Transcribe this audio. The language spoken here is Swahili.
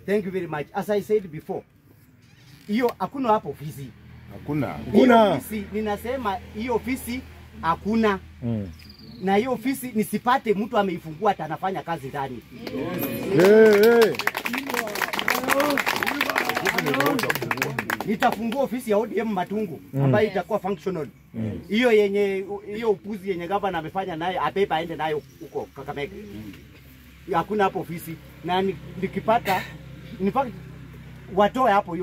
Thank you very much. As I said before, hiyo hakuna hapo ofisi. Hakuna. Ofisi ninasema hiyo ofisi hakuna. Na hiyo ofisi nisipate mtu ameifungua hata anafanya kazi ndani. Nitafungua ofisi ya ODM Matungu ambayo itakuwa functional. Hiyo yenye hiyo upuzi yenye gavana amefanya naye abeba aende nayo huko Kakamega. Hakuna hapo ofisi na nikipata in fact watoe hapo